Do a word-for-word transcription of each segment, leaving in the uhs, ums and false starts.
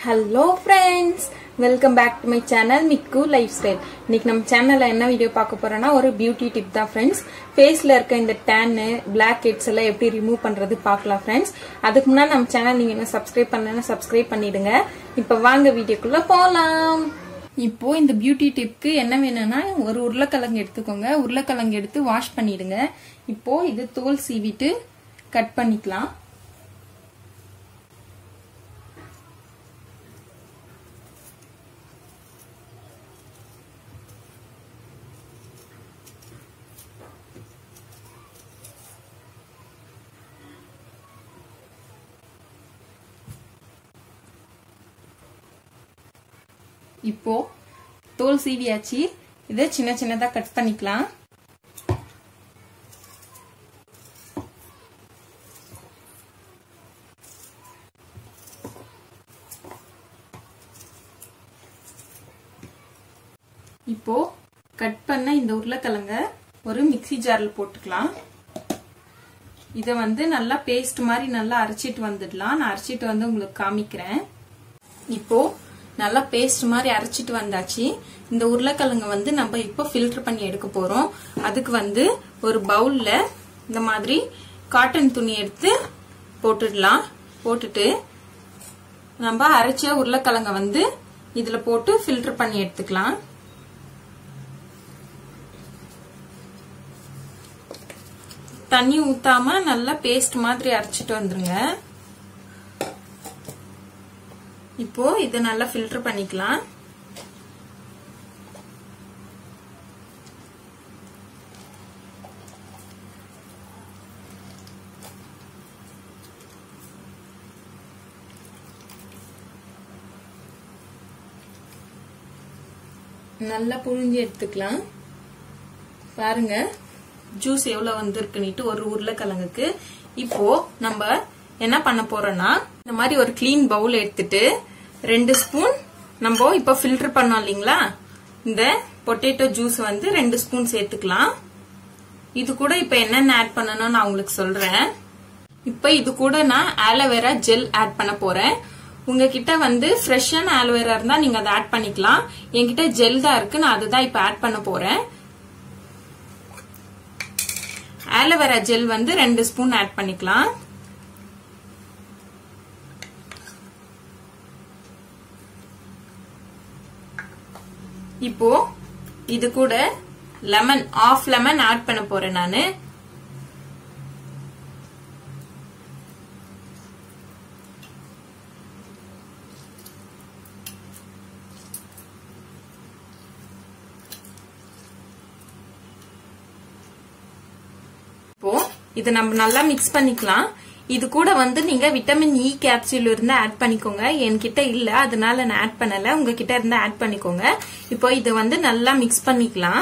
Hello friends, welcome back to my channel Mikku Lifestyle. இன்னைக்கு நம்ம சேனல்ல என்ன வீடியோ பார்க்க போறோம்னா ஒரு பியூட்டி டிப் தான் फ्रेंड्स. ஃபேஸ்ல இருக்க இந்த tan, black heads எல்லாம் எப்படி ரிமூவ் பண்றது பார்க்கலாம் फ्रेंड्स. அதுக்கு முன்னாடி நம்ம சேனல் நீங்க என்ன சப்ஸ்கிரைப் பண்ணலனா சப்ஸ்கிரைப் பண்ணிடுங்க. இப்போ வாங்க வீடியோக்குள்ள போலாம். இப்போ இந்த பியூட்டி டிப்க்கு என்ன வேணும்னா ஒரு உருளைக்கிழங்கு எடுத்துக்கோங்க. உருளைக்கிழங்கு எடுத்து வாஷ் பண்ணிடுங்க. இப்போ இது தோல் சீவிட்டு கட் பண்ணிக்கலாம். இப்போ தோல் சீவியாச்சு. இதை சின்ன சின்னதா கட் பண்ணிக்கலாம். இப்போ கட் பண்ண இந்த உருளைக்கிழங்க ஒரு மிக்ஸி ஜார்ல போட்டுக்கலாம். இத வந்து நல்லா பேஸ்ட் மாதிரி நல்லா அரைச்சிட்டு வந்துடலாம். நான் அரைச்சிட்டு வந்து உங்களுக்கு காமிக்கிறேன். இப்போ நல்லா பேஸ்ட் மாதிரி அரைச்சிட்டு வந்தாச்சு. இந்த உருளைக்கிழங்கு வந்து நம்ம இப்போ ஃபில்டர் பண்ணி எடுக்க போறோம். அதுக்கு வந்து ஒரு பவுல்ல இந்த மாதிரி காட்டன் துணி எடுத்து போட்டுடலாம். போட்டுட்டு நம்ம அரைச்ச உருளைக்கிழங்க வந்து இதுல போட்டு ஃபில்டர் பண்ணி எடுத்துக்கலாம். தண்ணி ஊத்தாம நல்லா பேஸ்ட் மாதிரி அரைச்சிட்டு வந்துருங்க. இப்போ இத நல்லா ஃபில்டர் பண்ணிக்கலாம். நல்லா புழிஞ்சு எடுத்துக்கலாம். பாருங்க ஜூஸ் எவ்வளவு வந்திருக்குன்னுட்டு ஒரு உருளைக்கிழங்குக்கு. இப்போ நம்ம என்ன பண்ண போறோம்னா இந்த மாதிரி ஒரு கிளீன் பவுல் எடுத்துட்டு ரெண்டு ஸ்பூன் நம்ம இப்ப ஃபில்டர் பண்ணோம் இல்லீங்களா, இந்த பொட்டேட்டோ ஜூஸ் வந்து ரெண்டு ஸ்பூன் சேர்த்துக்கலாம். இது கூட இப்ப என்னென்ன ஆட் பண்ணணும் நான் உங்களுக்கு சொல்றேன். இப்ப இது கூட நான் ஆலோவேரா ஜெல் ஆட் பண்ண போறேன். உங்ககிட்ட வந்து ஃப்ரெஷ்ஷான ஆலோவேரா இருந்தா நீங்க அதை ஆட் பண்ணிக்கலாம். என்கிட்ட ஜெல் தான் இருக்கு, நான் அதுதான் இப்ப ஆட் பண்ண போறேன். ஆலோவேரா ஜெல் வந்து ரெண்டு ஸ்பூன் ஆட் பண்ணிக்கலாம். இப்போ இது கூட லெமன் ஆஃப் லெமன் ஆட் பண்ண போறேன் நானு. இப்போ இத நம்ம நல்லா மிக்ஸ் பண்ணிக்கலாம். இது கூட வந்து நீங்க விட்டமின் இ கேப்சூல் இருந்தா ஆட் பண்ணிக்கோங்க. என்கிட்ட இல்ல, அதனால நான் ஆட் பண்ணல. உங்ககிட்ட இருந்தா ஆட் பண்ணிக்கோங்க. இப்போ இத வந்து நல்லா மிக்ஸ் பண்ணிக்கலாம்.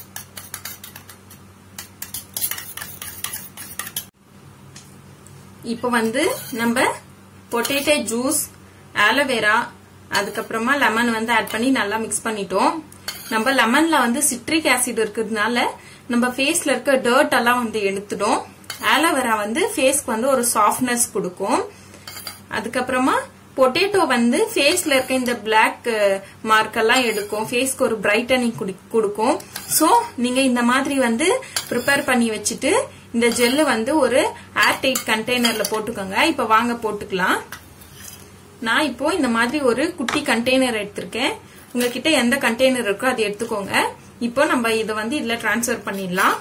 இப்போ வந்து நம்ம பொட்டேட்டோ ஜூஸ், ஆலோவேரா, அதுக்கப்புறமா லெமன் வந்து ஆட் பண்ணி நல்லா மிக்ஸ் பண்ணிட்டோம். நம்ம லெமன்ல வந்து சிட்ரிக் ஆசிட் இருக்கிறதுனால நம்ம ஃபேஸ்ல இருக்க டர்ட் எல்லாம் வந்து எடுத்துடும். ஆலோவேரா வந்து ஃபேஸ்க்கு வந்து ஒரு சாஃப்ட்னஸ் கொடுக்கும். அதுக்கப்புறமா பொட்டேட்டோ வந்து ஃபேஸ்ல இருக்க இந்த பிளாக் மார்க் எல்லாம் எடுக்கும். ஃபேஸ்க்கு ஒரு பிரைட்டனிங் கொடுக்கும். சோ நீங்க இந்த மாதிரி வந்து ப்ரிப்பேர் பண்ணி வச்சுட்டு இந்த ஜெல்லு வந்து ஒரு ஏர் டைட் கண்டெய்னர்ல போட்டுக்கோங்க. இப்ப வாங்க போட்டுக்கலாம். நான் இப்போ இந்த மாதிரி ஒரு குட்டி கண்டெய்னர் எடுத்திருக்கேன். உங்ககிட்ட எந்த கண்டெய்னர் இருக்கோ அது எடுத்துக்கோங்க. இப்போ நம்ம இதை வந்து இதுல டிரான்ஸ்ஃபர் பண்ணிடலாம்.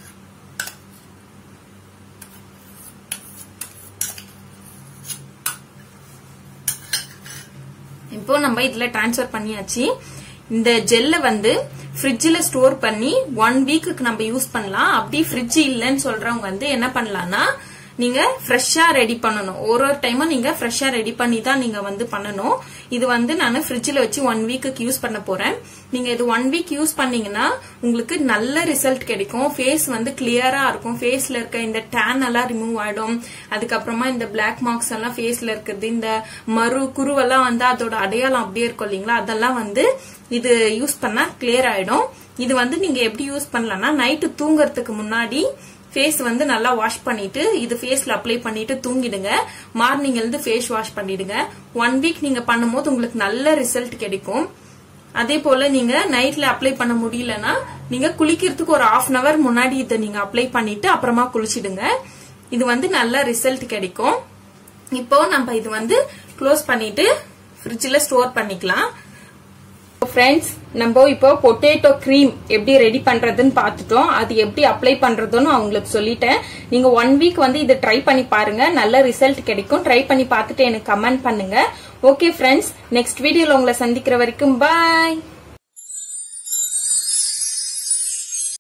இப்போ நம்ம இதுல டிரான்ஸ்ஃபர் பண்ணியாச்சு. இந்த ஜெல்ல வந்து ஃப்ரிட்ஜ்ல ஸ்டோர் பண்ணி ஒன் வீக்குக்கு நம்ம யூஸ் பண்ணலாம். அப்படி ஃப்ரிட்ஜ் இல்லன்னு சொல்றவங்க வந்து என்ன பண்ணலாம்னா நீங்க ஃப்ரெஷ்ஷா ரெடி பண்ணணும். ஒரு ஒரு டைமும் நீங்க ஃப்ரெஷ்ஷா ரெடி பண்ணி தான் நீங்க வந்து பண்ணணும். இது வந்து நான் ஃப்ரிட்ஜ்ல வச்சு ஒன் வீக்குக்கு யூஸ் பண்ண போறேன். நீங்க இது ஒன் வீக் யூஸ் பண்ணீங்கன்னா உங்களுக்கு நல்ல ரிசல்ட் கிடைக்கும். ஃபேஸ் வந்து கிளியரா இருக்கும். ஃபேஸ்ல இருக்க இந்த டேன் எல்லாம் ரிமூவ் ஆயிடும். அதுக்கப்புறமா இந்த பிளாக் மார்க்ஸ் எல்லாம் ஃபேஸ்ல இருக்கிறது, இந்த மறு குருவெல்லாம் வந்து அதோட அடையாளம் அப்படியே இருக்கும் இல்லீங்களா, அதெல்லாம் வந்து இது யூஸ் பண்ணா கிளியர் ஆயிடும். இது வந்து நீங்க எப்படி யூஸ் பண்ணலாம்னா நைட்டு தூங்குறதுக்கு முன்னாடி ஃபேஸ் வந்து நல்லா வாஷ் பண்ணிட்டு இது ஃபேஸ்ல அப்ளை பண்ணிட்டு தூங்கிடுங்க. மார்னிங் எழுந்து ஃபேஸ் வாஷ் பண்ணிடுங்க. ஒன் வீக் நீங்க பண்ணும்போது உங்களுக்கு நல்ல ரிசல்ட் கிடைக்கும். அதே போல நீங்க நைட்ல அப்ளை பண்ண முடியலன்னா நீங்க குளிக்கிறதுக்கு ஒரு ஹாஃப் அன் அவர் முன்னாடி இதை நீங்க அப்ளை பண்ணிட்டு அப்புறமா குளிச்சிடுங்க. இது வந்து நல்ல ரிசல்ட் கிடைக்கும். இப்போ நம்ம இது வந்து க்ளோஸ் பண்ணிட்டு ஃப்ரிட்ஜ்ல ஸ்டோர் பண்ணிக்கலாம். ஃப்ரெண்ட்ஸ், நம்ம இப்போ பொட்டேட்டோ கிரீம் எப்படி ரெடி பண்றதுன்னு பார்த்துட்டோம். அது எப்படி அப்ளை பண்றதுன்னு அவங்களுக்கு சொல்லிட்டேன். நீங்க ஒன் வீக் வந்து இதை ட்ரை பண்ணி பாருங்க, நல்ல ரிசல்ட் கிடைக்கும். ட்ரை பண்ணி பார்த்துட்டு எனக்கு கமெண்ட் பண்ணுங்க. ஓகே ஃப்ரெண்ட்ஸ், நெக்ஸ்ட் வீடியோல உங்களை சந்திக்கிற வரைக்கும் பாய்.